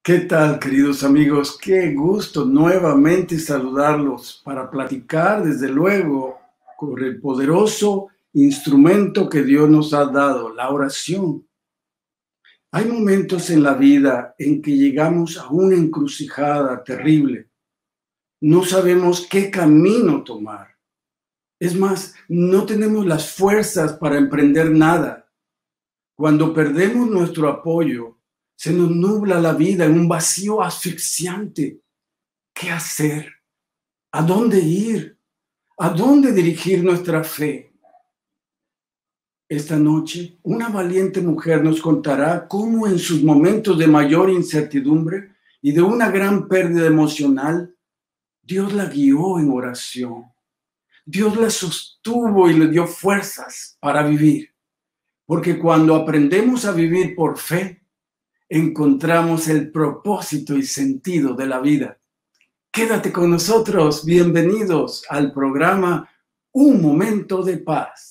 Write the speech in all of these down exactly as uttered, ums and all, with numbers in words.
¿Qué tal, queridos amigos? Qué gusto nuevamente saludarlos para platicar, desde luego, con el poderoso instrumento que Dios nos ha dado, la oración. Hay momentos en la vida en que llegamos a una encrucijada terrible. No sabemos qué camino tomar. Es más, no tenemos las fuerzas para emprender nada. Cuando perdemos nuestro apoyo, se nos nubla la vida en un vacío asfixiante. ¿Qué hacer? ¿A dónde ir? ¿A dónde dirigir nuestra fe? Esta noche, una valiente mujer nos contará cómo en sus momentos de mayor incertidumbre y de una gran pérdida emocional, Dios la guió en oración. Dios la sostuvo y le dio fuerzas para vivir. Porque cuando aprendemos a vivir por fe, encontramos el propósito y sentido de la vida. Quédate con nosotros. Bienvenidos al programa Un Momento de Paz.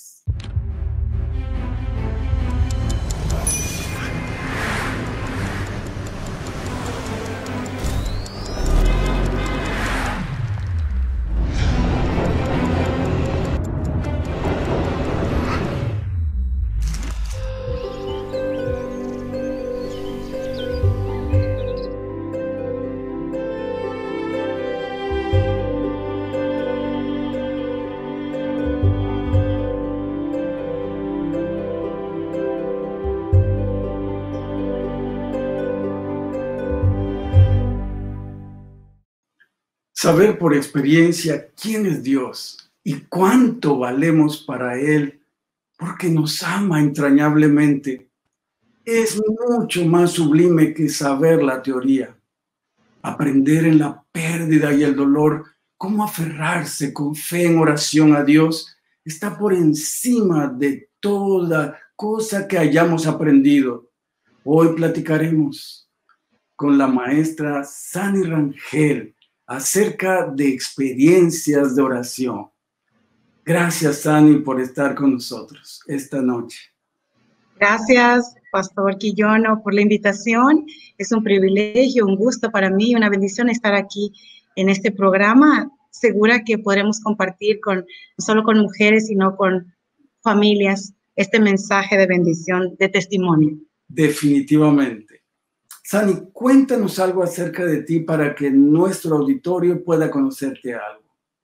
Saber por experiencia quién es Dios y cuánto valemos para Él, porque nos ama entrañablemente, es mucho más sublime que saber la teoría. Aprender en la pérdida y el dolor cómo aferrarse con fe en oración a Dios está por encima de toda cosa que hayamos aprendido. Hoy platicaremos con la maestra Sani Rangel acerca de experiencias de oración. Gracias, Sani, por estar con nosotros esta noche. Gracias, Pastor Quillono, por la invitación. Es un privilegio, un gusto para mí, una bendición estar aquí en este programa. Segura que podremos compartir con, no solo con mujeres, sino con familias, este mensaje de bendición, de testimonio. Definitivamente. Sani, cuéntanos algo acerca de ti para que nuestro auditorio pueda conocerte algo.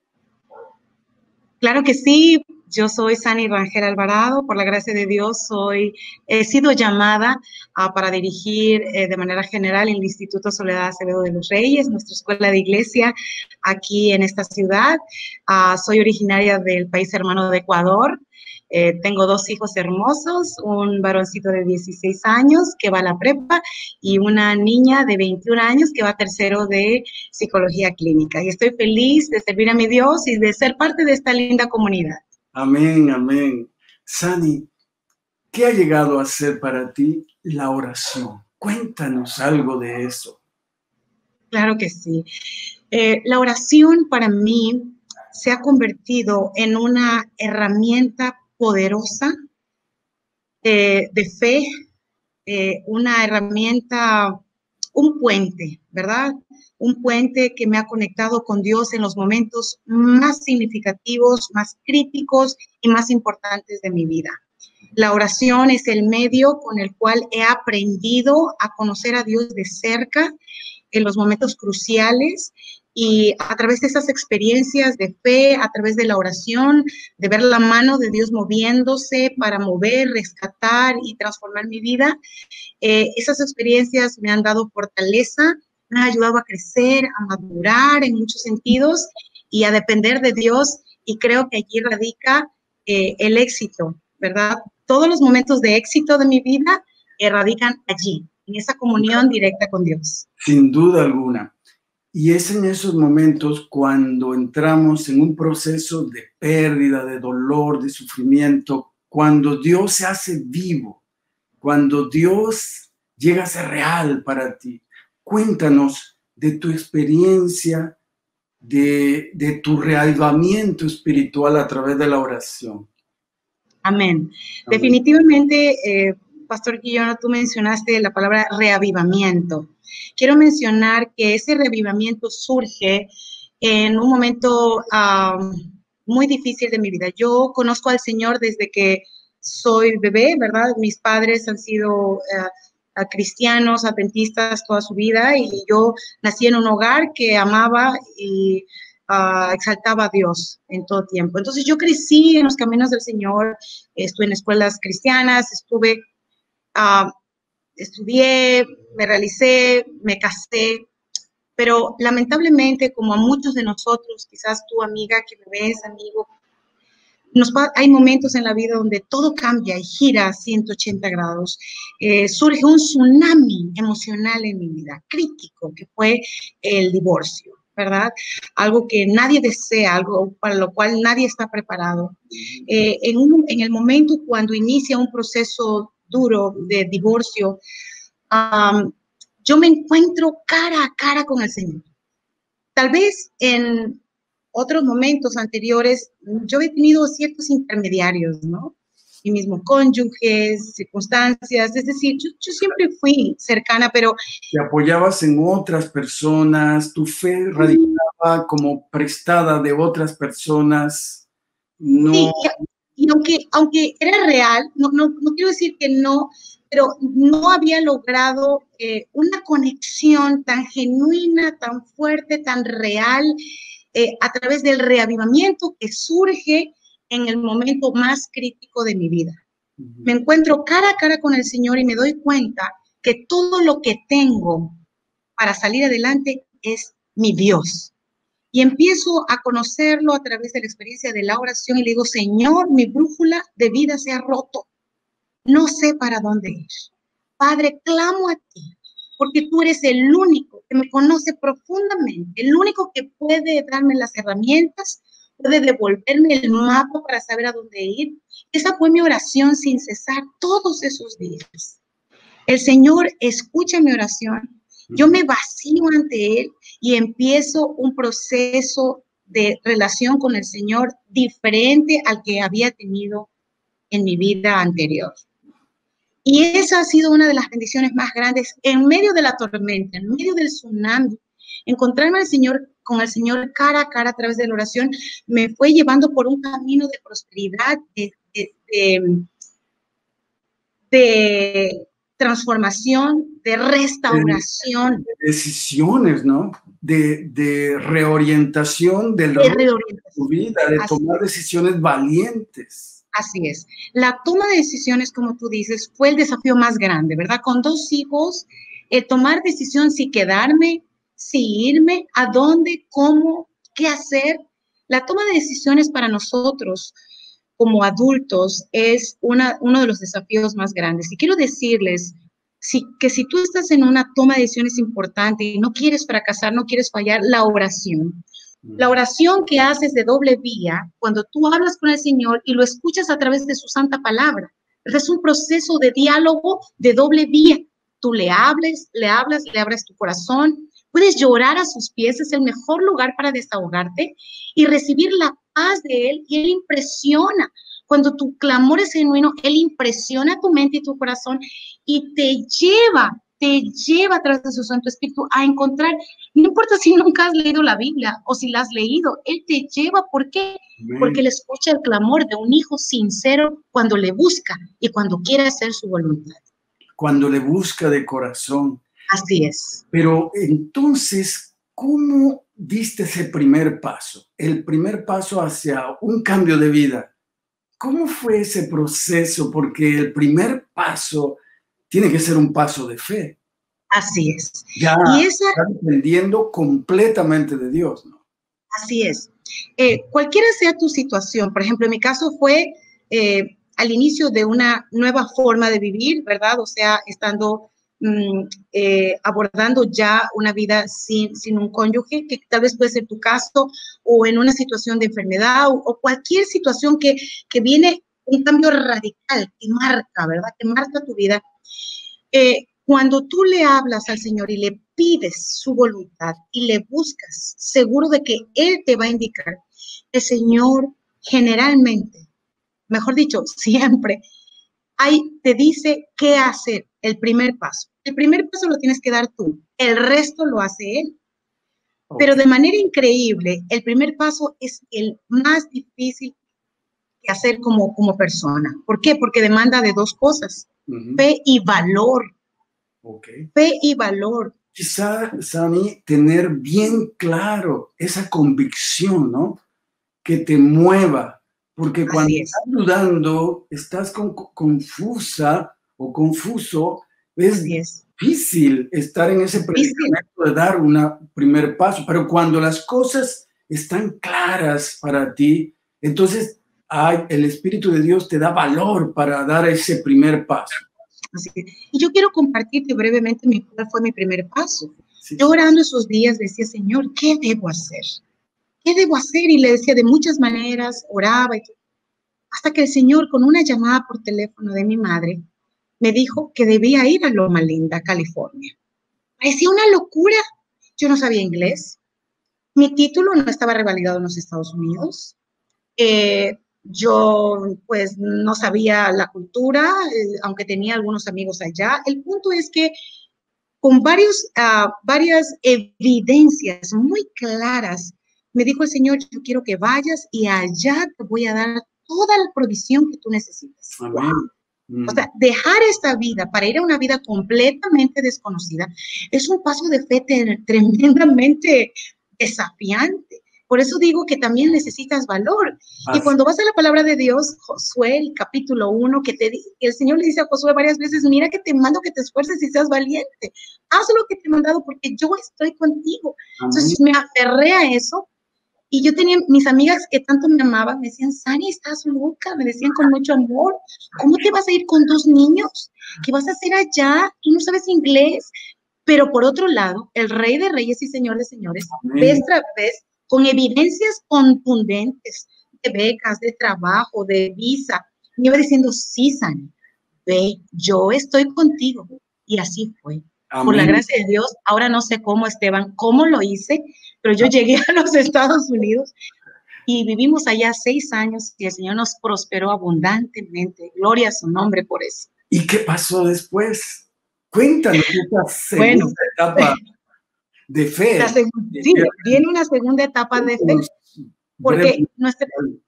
Claro que sí. Yo soy Sani Rangel Alvarado. Por la gracia de Dios, soy, he sido llamada uh, para dirigir eh, de manera general el Instituto Soledad Acevedo de los Reyes, nuestra escuela de iglesia aquí en esta ciudad. Uh, soy originaria del país hermano de Ecuador. Eh, tengo dos hijos hermosos, un varoncito de dieciséis años que va a la prepa y una niña de veintiún años que va a tercero de psicología clínica. Y estoy feliz de servir a mi Dios y de ser parte de esta linda comunidad. Amén, amén. Sani, ¿qué ha llegado a ser para ti la oración? Cuéntanos algo de eso. Claro que sí. Eh, la oración para mí se ha convertido en una herramienta poderosa eh, de fe, eh, una herramienta, un puente, ¿verdad? Un puente que me ha conectado con Dios en los momentos más significativos, más críticos y más importantes de mi vida. La oración es el medio con el cual he aprendido a conocer a Dios de cerca en los momentos cruciales y a través de esas experiencias de fe, a través de la oración, de ver la mano de Dios moviéndose para mover, rescatar y transformar mi vida, eh, esas experiencias me han dado fortaleza, me han ayudado a crecer, a madurar en muchos sentidos y a depender de Dios, y creo que allí radica eh, el éxito, ¿verdad? Todos los momentos de éxito de mi vida eh, radican allí, en esa comunión directa con Dios. Sin duda alguna. Y es en esos momentos cuando entramos en un proceso de pérdida, de dolor, de sufrimiento, cuando Dios se hace vivo, cuando Dios llega a ser real para ti. Cuéntanos de tu experiencia, de, de tu reavivamiento espiritual a través de la oración. Amén. Amén. Definitivamente, eh, Pastor Guillermo, tú mencionaste la palabra reavivamiento. Quiero mencionar que ese reavivamiento surge en un momento um, muy difícil de mi vida. Yo conozco al Señor desde que soy bebé, ¿verdad? Mis padres han sido uh, cristianos, adventistas toda su vida, y yo nací en un hogar que amaba y uh, exaltaba a Dios en todo tiempo. Entonces yo crecí en los caminos del Señor, estuve en escuelas cristianas, estuve, uh, estudié, me realicé, me casé, pero lamentablemente, como a muchos de nosotros, quizás tú, amiga, que me ves, amigo, nos, hay momentos en la vida donde todo cambia y gira a ciento ochenta grados. Eh, surge un tsunami emocional en mi vida, crítico, que fue el divorcio, ¿verdad? Algo que nadie desea, algo para lo cual nadie está preparado. Eh, en, un, en el momento cuando inicia un proceso duro de divorcio, um, yo me encuentro cara a cara con el Señor. Tal vez en otros momentos anteriores, yo he tenido ciertos intermediarios, ¿no? Mi mismo cónyuge, circunstancias, es decir, yo, yo siempre fui cercana, pero... Te apoyabas en otras personas, tu fe radicaba como prestada de otras personas, no... Sí, y, y aunque, aunque era real, no, no, no quiero decir que no, pero no había logrado eh, una conexión tan genuina, tan fuerte, tan real, eh, a través del reavivamiento que surge en el momento más crítico de mi vida. Uh-huh. Me encuentro cara a cara con el Señor y me doy cuenta que todo lo que tengo para salir adelante es mi Dios. Y empiezo a conocerlo a través de la experiencia de la oración y le digo, Señor, mi brújula de vida se ha roto. No sé para dónde ir. Padre, clamo a ti, porque tú eres el único que me conoce profundamente, el único que puede darme las herramientas, puede devolverme el mapa para saber a dónde ir. Esa fue mi oración sin cesar todos esos días. El Señor escucha mi oración, yo me vacío ante Él y empiezo un proceso de relación con el Señor diferente al que había tenido en mi vida anterior. Y esa ha sido una de las bendiciones más grandes en medio de la tormenta, en medio del tsunami. Encontrarme al Señor, con el Señor cara a cara a través de la oración me fue llevando por un camino de prosperidad, de, de, de, de transformación, de restauración. De decisiones, ¿no? De, de reorientación del de, reorientación. de tu vida, de Así tomar es. decisiones valientes. Así es. La toma de decisiones, como tú dices, fue el desafío más grande, ¿verdad? Con dos hijos, el tomar decisión si quedarme, si irme, a dónde, cómo, qué hacer. La toma de decisiones para nosotros como adultos es una, uno de los desafíos más grandes. Y quiero decirles si, que si tú estás en una toma de decisiones importante y no quieres fracasar, no quieres fallar, la oración. La oración que haces de doble vía, cuando tú hablas con el Señor y lo escuchas a través de su santa palabra, es un proceso de diálogo de doble vía. Tú le hables, le hablas, le abres tu corazón, puedes llorar a sus pies, es el mejor lugar para desahogarte y recibir la paz de Él, y Él impresiona. Cuando tu clamor es genuino, Él impresiona tu mente y tu corazón y te lleva te lleva a través de su Santo Espíritu a encontrar, no importa si nunca has leído la Biblia o si la has leído, Él te lleva, ¿por qué? Amén. Porque Él escucha el clamor de un hijo sincero cuando le busca y cuando quiere hacer su voluntad. Cuando le busca de corazón. Así es. Pero entonces, ¿cómo diste ese primer paso? El primer paso hacia un cambio de vida. ¿Cómo fue ese proceso? Porque el primer paso tiene que ser un paso de fe. Así es. Ya y esa, está dependiendo completamente de Dios, ¿no? Así es. Eh, cualquiera sea tu situación, por ejemplo, en mi caso fue eh, al inicio de una nueva forma de vivir, ¿verdad? O sea, estando mm, eh, abordando ya una vida sin, sin un cónyuge, que tal vez puede ser tu caso, o en una situación de enfermedad, o, o cualquier situación que, que viene un cambio radical, que marca, ¿verdad? Que marca tu vida. Eh, cuando tú le hablas al Señor y le pides su voluntad y le buscas, seguro de que Él te va a indicar, el Señor generalmente, mejor dicho, siempre, ahí te dice qué hacer, el primer paso. El primer paso lo tienes que dar tú, el resto lo hace él. Okay. Pero de manera increíble, el primer paso es el más difícil que hacer como, como persona. ¿Por qué? Porque demanda de dos cosas, uh-huh. fe y valor. Okay. Fe y valor. Quizá, Sani, tener bien claro esa convicción, ¿no? Que te mueva, porque cuando Así es. estás dudando, estás con, confusa o confuso, es, es difícil estar en ese predicamento de dar un primer paso, pero cuando las cosas están claras para ti, entonces ay, el Espíritu de Dios te da valor para dar ese primer paso. Así que, y yo quiero compartirte brevemente mi, cuál fue mi primer paso. Sí. Yo orando esos días decía, Señor, ¿qué debo hacer? ¿Qué debo hacer? Y le decía de muchas maneras, oraba, y hasta que el Señor, con una llamada por teléfono de mi madre, me dijo que debía ir a Loma Linda, California. Parecía una locura. Yo no sabía inglés. Mi título no estaba revalidado en los Estados Unidos. Eh, yo, pues, no sabía la cultura, eh, aunque tenía algunos amigos allá. El punto es que con varios, uh, varias evidencias muy claras, me dijo el Señor, yo quiero que vayas y allá te voy a dar toda la provisión que tú necesitas. Amén. Mm. O sea, dejar esta vida para ir a una vida completamente desconocida es un paso de fe tremendamente desafiante. Por eso digo que también necesitas valor. Así. Y cuando vas a la palabra de Dios, Josué, el capítulo uno, que te, el Señor le dice a Josué varias veces, mira que te mando que te esfuerces y seas valiente. Haz lo que te he mandado porque yo estoy contigo. Amén. Entonces me aferré a eso. Y yo tenía mis amigas que tanto me amaban, me decían, Sani, estás loca, me decían con mucho amor, ¿cómo te vas a ir con dos niños? ¿Qué vas a hacer allá? Tú no sabes inglés. Pero por otro lado, el Rey de Reyes y Señor de Señores, vez tras vez, con evidencias contundentes de becas, de trabajo, de visa, me iba diciendo, sí, Sani, ve, yo estoy contigo. Y así fue. Amén. Por la gracia de Dios, ahora no sé cómo, Esteban, cómo lo hice, pero yo llegué a los Estados Unidos y vivimos allá seis años y el Señor nos prosperó abundantemente. Gloria a su nombre por eso. ¿Y qué pasó después? Cuéntanos esta segunda bueno, etapa de fe. La segunda, sí, viene una segunda etapa de fe. Porque nuestra,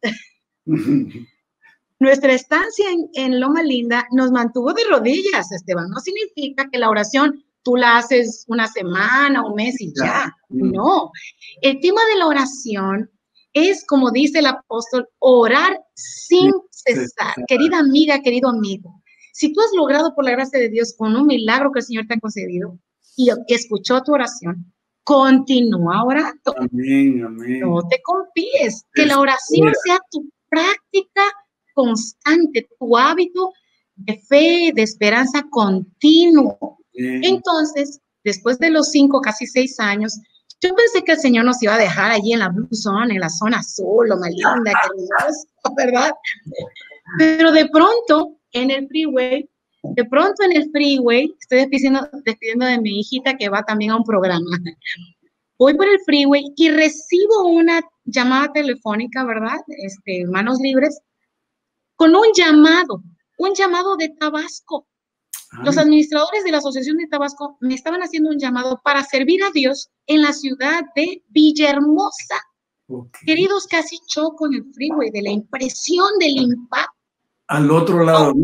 nuestra estancia en, en Loma Linda nos mantuvo de rodillas, Esteban. No significa que la oración tú la haces una semana, un mes y ya. No. El tema de la oración es, como dice el apóstol, orar sin cesar. Querida amiga, querido amigo, si tú has logrado por la gracia de Dios con un milagro que el Señor te ha concedido y escuchó tu oración, continúa orando. Amén, amén. No te confíes. Que la oración sea tu práctica constante, tu hábito de fe, de esperanza continuo. Bien. Entonces, después de los cinco, casi seis años, yo pensé que el Señor nos iba a dejar allí en la Blue Zone, en la zona azul, Loma Linda, que ¿verdad? Pero de pronto, en el freeway, de pronto en el freeway, estoy despidiendo, despidiendo de mi hijita que va también a un programa. Voy por el freeway y recibo una llamada telefónica, ¿verdad? Este, manos libres, con un llamado, un llamado de Tabasco. Ay. Los administradores de la Asociación de Tabasco me estaban haciendo un llamado para servir a Dios en la ciudad de Villahermosa. Okay. Queridos, casi choco en el freeway de la impresión del impacto. Al otro lado.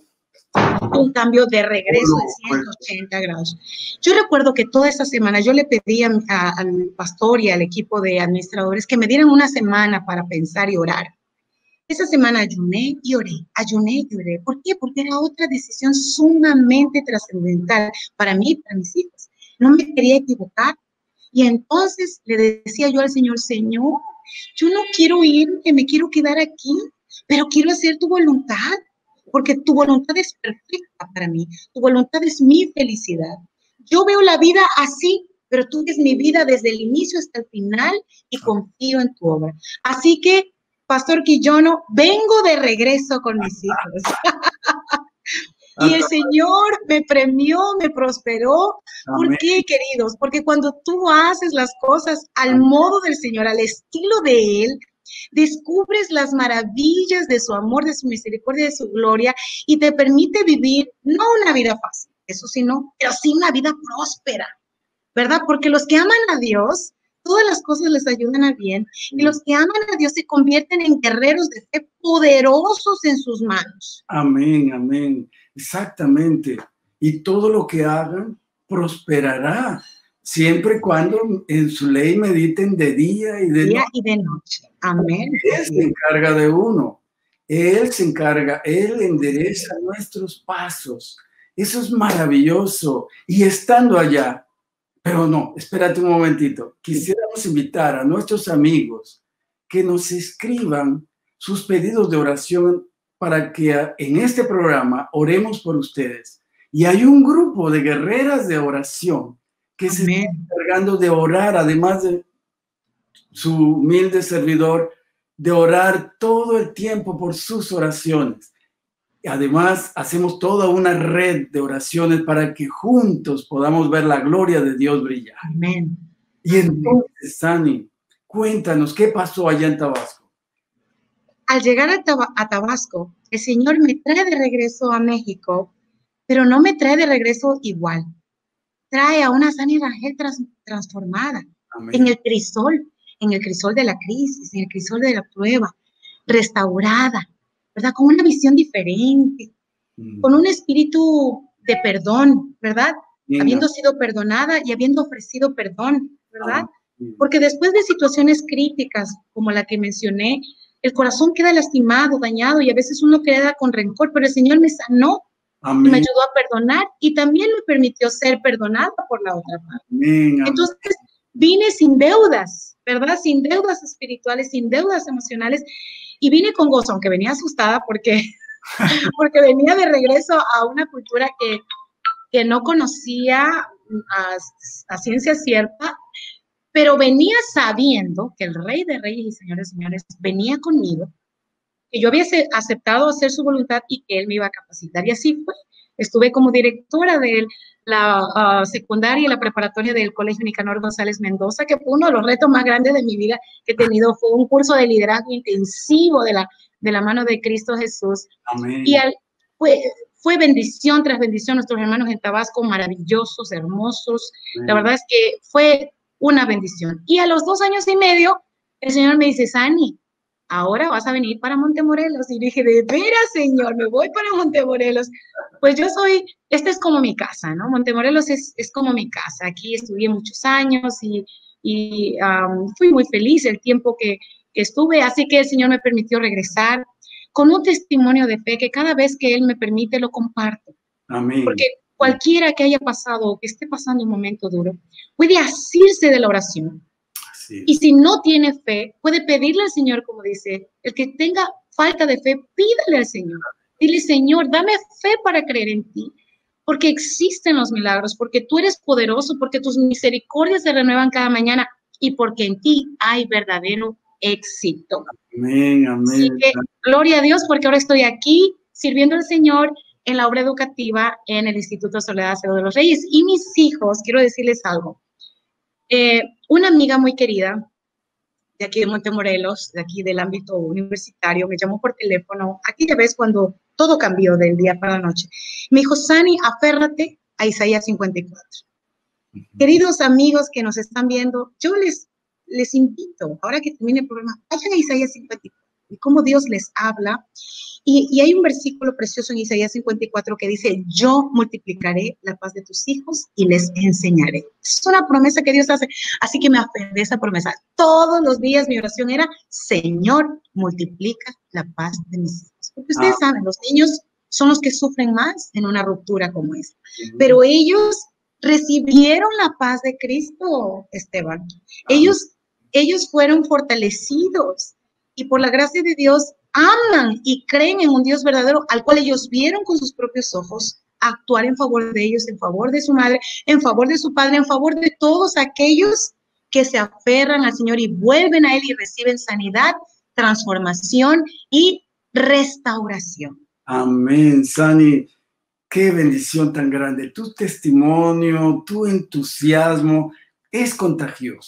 Un cambio de regreso de ciento ochenta grados. Yo recuerdo que toda esa semana yo le pedí a, a, al pastor y al equipo de administradores que me dieran una semana para pensar y orar. Esa semana ayuné y oré, ayuné y oré. ¿Por qué? Porque era otra decisión sumamente trascendental para mí y para mis hijos. No me quería equivocar. Y entonces le decía yo al Señor, Señor, yo no quiero irme, me quiero quedar aquí, pero quiero hacer tu voluntad. Porque tu voluntad es perfecta para mí, tu voluntad es mi felicidad. Yo veo la vida así, pero tú ves mi vida desde el inicio hasta el final y confío en tu obra. Así que, Pastor Quillono, vengo de regreso con mis hijos. Y el Señor me premió, me prosperó. ¿Por qué, queridos? Porque cuando tú haces las cosas al modo del Señor, al estilo de Él, descubres las maravillas de su amor, de su misericordia, de su gloria, y te permite vivir, no una vida fácil, eso sí no, pero sí una vida próspera, ¿verdad? Porque los que aman a Dios, todas las cosas les ayudan a bien, y los que aman a Dios se convierten en guerreros de fe poderosos en sus manos. Amén, amén. Exactamente. Y todo lo que hagan prosperará, siempre y cuando en su ley mediten de día y de Día noche. y de noche. Amén. Él se encarga de uno. Él se encarga, Él endereza nuestros pasos. Eso es maravilloso. Y estando allá, pero no, espérate un momentito. Quisiéramos invitar a nuestros amigos que nos escriban sus pedidos de oración para que en este programa oremos por ustedes. Y hay un grupo de guerreras de oración que Amén. Se está encargando de orar, además de su humilde servidor, de orar todo el tiempo por sus oraciones. Además, hacemos toda una red de oraciones para que juntos podamos ver la gloria de Dios brillar. Amén. Y entonces, Sani, cuéntanos, ¿qué pasó allá en Tabasco? Al llegar a, Tab- a Tabasco, el Señor me trae de regreso a México, pero no me trae de regreso igual. Trae a una Sani Rangel trans- transformada. Amén. En el crisol, en el crisol de la crisis, en el crisol de la prueba, restaurada, ¿verdad? Con una visión diferente, mm. con un espíritu de perdón, ¿verdad? Bien, habiendo sido perdonada y habiendo ofrecido perdón, ¿verdad? Ah, porque después de situaciones críticas como la que mencioné, el corazón queda lastimado, dañado, y a veces uno queda con rencor, pero el Señor me sanó. Amén. Y me ayudó a perdonar y también me permitió ser perdonada por la otra parte. Amén. Entonces, vine sin deudas, ¿verdad? Sin deudas espirituales, sin deudas emocionales, y vine con gozo, aunque venía asustada porque, porque venía de regreso a una cultura que, que no conocía a, a ciencia cierta, pero venía sabiendo que el Rey de Reyes y Señores de Señores venía conmigo, que yo había aceptado hacer su voluntad y que Él me iba a capacitar. Y así fue. Estuve como directora de la uh, secundaria y la preparatoria del Colegio Nicanor González Mendoza, que fue uno de los retos más grandes de mi vida que he tenido. Fue un curso de liderazgo intensivo de la, de la mano de Cristo Jesús. Amén. Y al, fue, fue bendición tras bendición. Nuestros hermanos en Tabasco, maravillosos, hermosos. Amén. La verdad es que fue una bendición. Y a los dos años y medio, el Señor me dice, Sani, ahora vas a venir para Montemorelos. Y dije, de veras, Señor, me voy para Montemorelos. Pues yo soy, esta es como mi casa, ¿no? Montemorelos es, es como mi casa. Aquí estudié muchos años y, y um, fui muy feliz el tiempo que, que estuve. Así que el Señor me permitió regresar con un testimonio de fe que cada vez que Él me permite lo comparto. Amén. Porque cualquiera que haya pasado o que esté pasando un momento duro puede asirse de la oración. Sí. Y si no tiene fe, puede pedirle al Señor, como dice, el que tenga falta de fe, pídale al Señor. Dile, Señor, dame fe para creer en ti, porque existen los milagros, porque tú eres poderoso, porque tus misericordias se renuevan cada mañana y porque en ti hay verdadero éxito. Amén, amén. Así que, gloria a Dios, porque ahora estoy aquí sirviendo al Señor en la obra educativa en el Instituto Soledad Acevedo de los Reyes. Y mis hijos, quiero decirles algo. Eh, una amiga muy querida de aquí de Montemorelos, de aquí del ámbito universitario, me llamó por teléfono, aquella vez cuando todo cambió del día para la noche. Me dijo, Sani, aférrate a Isaías cincuenta y cuatro. Uh-huh. Queridos amigos que nos están viendo, yo les, les invito, ahora que termine el programa, vayan a Isaías cincuenta y cuatro y cómo Dios les habla. Y, y hay un versículo precioso en Isaías cincuenta y cuatro que dice, yo multiplicaré la paz de tus hijos y les enseñaré. Es una promesa que Dios hace, así que me aferré a esa promesa. Todos los días mi oración era, Señor, multiplica la paz de mis hijos. Porque ustedes ah. saben, los niños son los que sufren más en una ruptura como esta. Uh-huh. Pero ellos recibieron la paz de Cristo, Esteban. Uh-huh. Ellos, ellos fueron fortalecidos y por la gracia de Dios aman y creen en un Dios verdadero al cual ellos vieron con sus propios ojos actuar en favor de ellos, en favor de su madre, en favor de su padre, en favor de todos aquellos que se aferran al Señor y vuelven a Él y reciben sanidad, transformación y restauración. Amén, Sani. Qué bendición tan grande. Tu testimonio, tu entusiasmo es contagioso.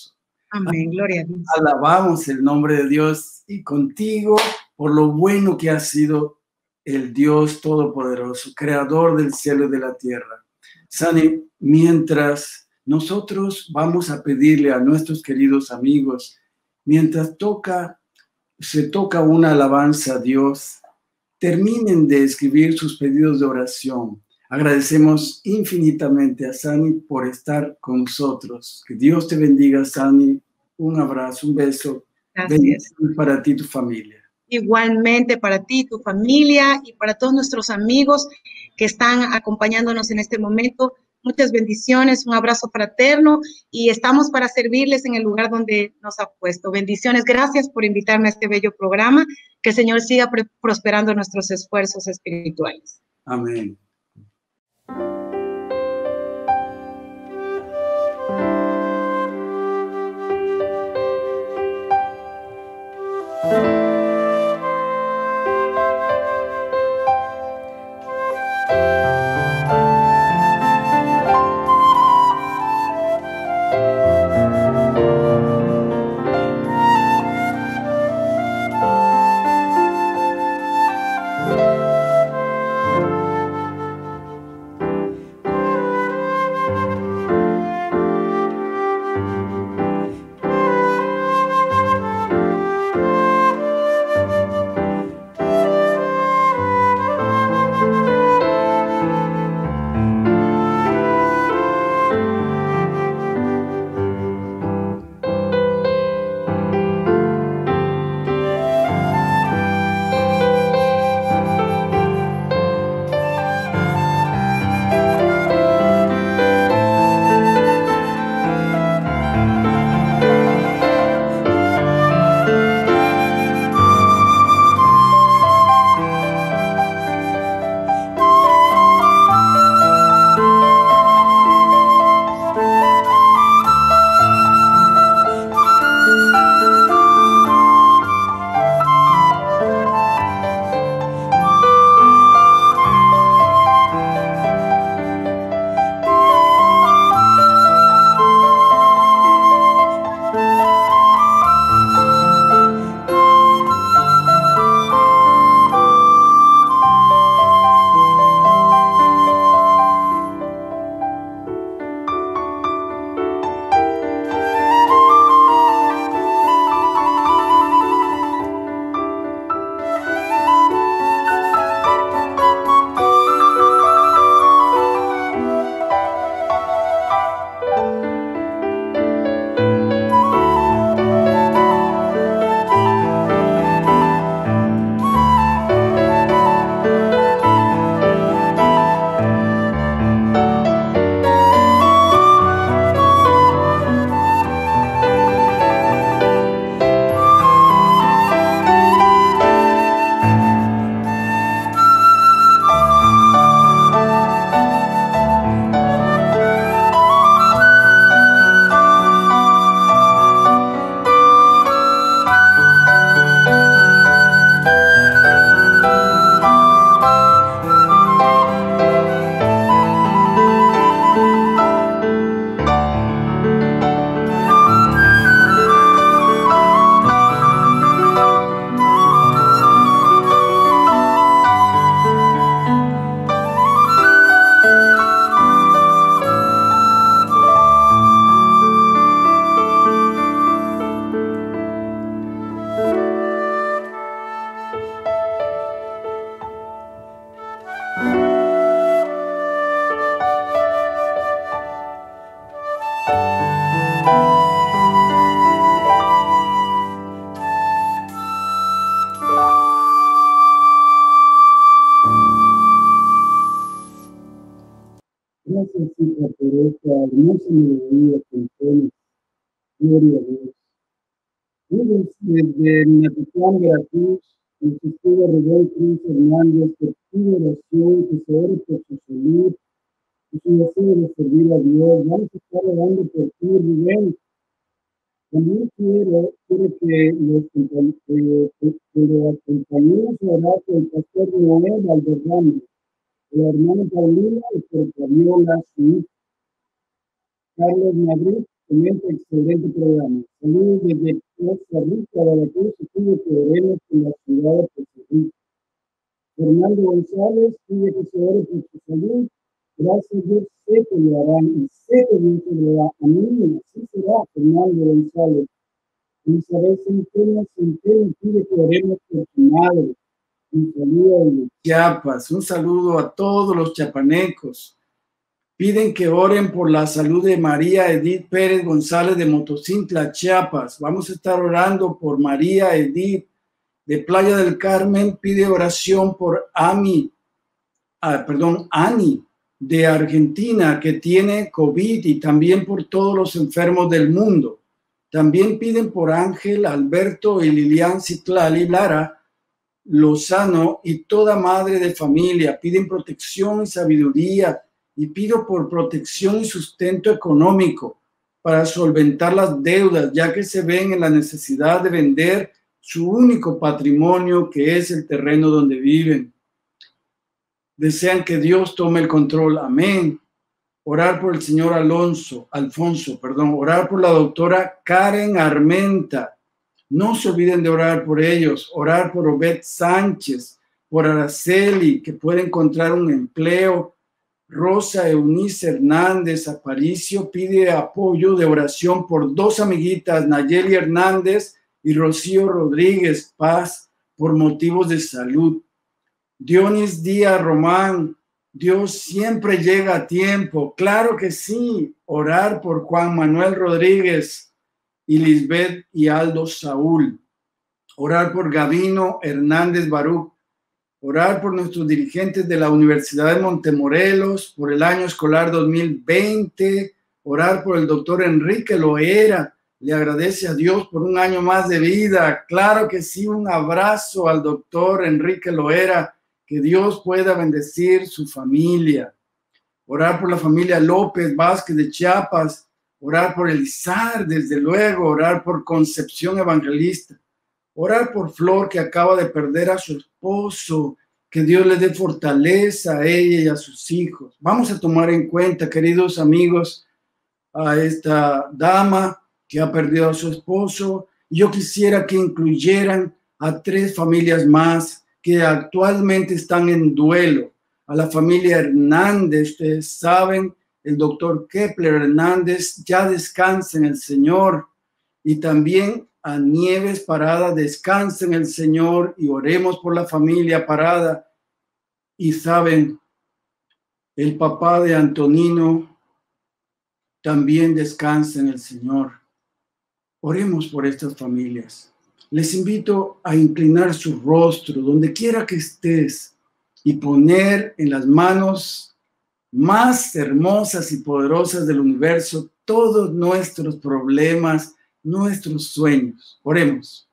Amén, gloria a Dios. Alabamos el nombre de Dios y contigo por lo bueno que ha sido el Dios Todopoderoso, creador del cielo y de la tierra. Sani, mientras nosotros vamos a pedirle a nuestros queridos amigos, mientras toca, se toca una alabanza a Dios, terminen de escribir sus pedidos de oración. Agradecemos infinitamente a Sani por estar con nosotros. Que Dios te bendiga, Sani. Un abrazo, un beso. Gracias. Para ti y tu familia. Igualmente para ti, tu familia y para todos nuestros amigos que están acompañándonos en este momento. Muchas bendiciones, un abrazo fraterno y estamos para servirles en el lugar donde nos ha puesto. Bendiciones, gracias por invitarme a este bello programa. Que el Señor siga prosperando nuestros esfuerzos espirituales. Amén. Gracias, hija, por esta hermosa melodía con tonos. Gloria a Dios. Amigos, desde Minatitlán, Veracruz, el testigo Rubén Cruz Hernández, que pide oración, que se ore por su salud, y su deseo de servir a Dios. Vamos a estar orando por ti, Rubén. También quiero, quiero que los acompañemos a orar por el pastor Noel Valderrama, la hermana Paulina y por Fabiola, su hija. Carlos Madrid, excelente, excelente programa. Saludos desde Costa Rica, Veracruz, y pide que oremos en la ciudad de Costa Rica. Fernando González pide que se ore por su salud. Gracias, yo sé que lo harán y sé que Dios lo hará. Amén, así será, Fernando González. Isabel Centeno Centeno pide que oremos por su madre. Un saludo de Chiapas, un saludo a todos los chiapanecos. Piden que oren por la salud de María Edith Pérez González de Motocintla, Chiapas. Vamos a estar orando por María Edith de Playa del Carmen. Pide oración por Ami, ah, perdón, Ani de Argentina, que tiene COVID, y también por todos los enfermos del mundo. También piden por Ángel, Alberto y Lilian Citlali Lara Lozano y toda madre de familia. Piden protección y sabiduría, y pido por protección y sustento económico para solventar las deudas, ya que se ven en la necesidad de vender su único patrimonio, que es el terreno donde viven. Desean que Dios tome el control. Amén. Orar por el señor Alonso, Alfonso, perdón, orar por la doctora Karen Armenta. No se olviden de orar por ellos. Orar por Obed Sánchez, por Araceli, que puede encontrar un empleo. Rosa Eunice Hernández Aparicio pide apoyo de oración por dos amiguitas, Nayeli Hernández y Rocío Rodríguez Paz, por motivos de salud. Dionis Díaz Román, Dios siempre llega a tiempo. Claro que sí. Orar por Juan Manuel Rodríguez y Lisbeth y Aldo Saúl. Orar por Gavino Hernández Baruch. Orar por nuestros dirigentes de la Universidad de Montemorelos por el año escolar dos mil veinte. Orar por el doctor Enrique Loera. Le agradece a Dios por un año más de vida. Claro que sí, un abrazo al doctor Enrique Loera. Que Dios pueda bendecir su familia. Orar por la familia López Vázquez de Chiapas. Orar por Elizar, desde luego. Orar por Concepción Evangelista. Orar por Flor, que acaba de perder a su esposo. Que Dios le dé fortaleza a ella y a sus hijos. Vamos a tomar en cuenta, queridos amigos, a esta dama que ha perdido a su esposo. Yo quisiera que incluyeran a tres familias más que actualmente están en duelo. A la familia Hernández, ustedes saben, el doctor Kepler Hernández ya descansa en el Señor. Y también a Nieves Parada, descansa en el Señor, y oremos por la familia Parada. Y saben, el papá de Antonino también descansa en el Señor. Oremos por estas familias. Les invito a inclinar su rostro donde quiera que estés y poner en las manos más hermosas y poderosas del universo todos nuestros problemas, nuestros sueños. Oremos.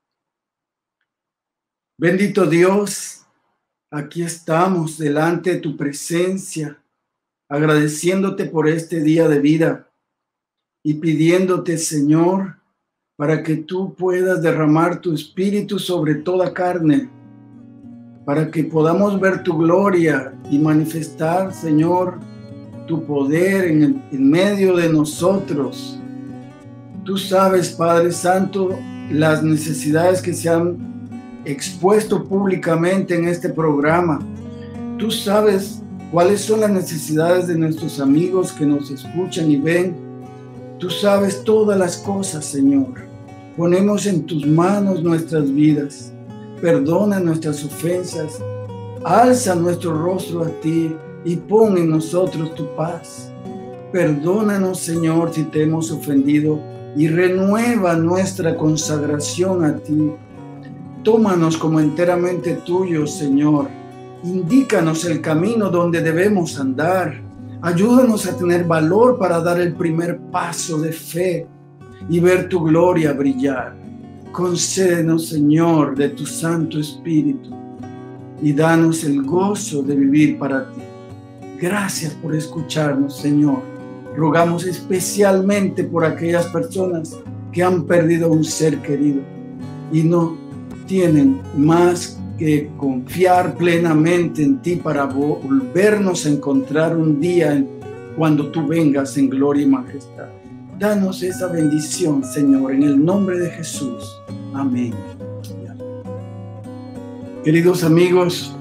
Bendito Dios, aquí estamos delante de tu presencia, agradeciéndote por este día de vida y pidiéndote, Señor, para que tú puedas derramar tu espíritu sobre toda carne, para que podamos ver tu gloria y manifestar, Señor, tu poder en, el, en medio de nosotros. Tú sabes, Padre Santo, las necesidades que se han expuesto públicamente en este programa. Tú sabes cuáles son las necesidades de nuestros amigos que nos escuchan y ven. Tú sabes todas las cosas, Señor. Ponemos en tus manos nuestras vidas. Perdona nuestras ofensas. Alza nuestro rostro a ti y pon en nosotros tu paz. Perdónanos, Señor, si te hemos ofendido, y renueva nuestra consagración a ti. Tómanos como enteramente tuyos, Señor. Indícanos el camino donde debemos andar. Ayúdanos a tener valor para dar el primer paso de fe y ver tu gloria brillar. Concédenos, Señor, de tu Santo Espíritu y danos el gozo de vivir para ti. Gracias por escucharnos, Señor. Rogamos especialmente por aquellas personas que han perdido un ser querido y no tienen más que confiar plenamente en ti para volvernos a encontrar un día cuando tú vengas en gloria y majestad. Danos esa bendición, Señor, en el nombre de Jesús. Amén. Queridos amigos,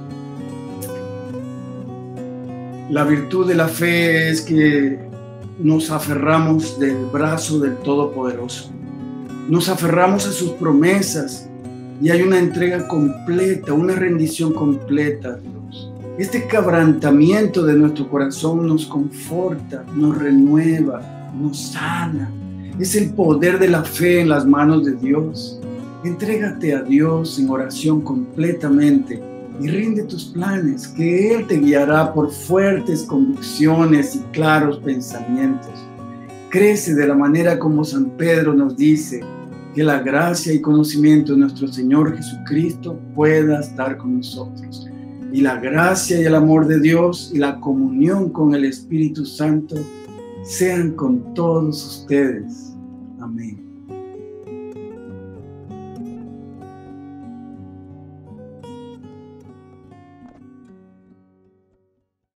la virtud de la fe es que nos aferramos del brazo del Todopoderoso. Nos aferramos a sus promesas y hay una entrega completa, una rendición completa a Dios. Este quebrantamiento de nuestro corazón nos conforta, nos renueva, nos sana. Es el poder de la fe en las manos de Dios. Entrégate a Dios en oración completamente y rinde tus planes, que Él te guiará por fuertes convicciones y claros pensamientos. Crece de la manera como San Pedro nos dice, que la gracia y conocimiento de nuestro Señor Jesucristo pueda estar con nosotros. Y la gracia y el amor de Dios y la comunión con el Espíritu Santo sean con todos ustedes. Amén.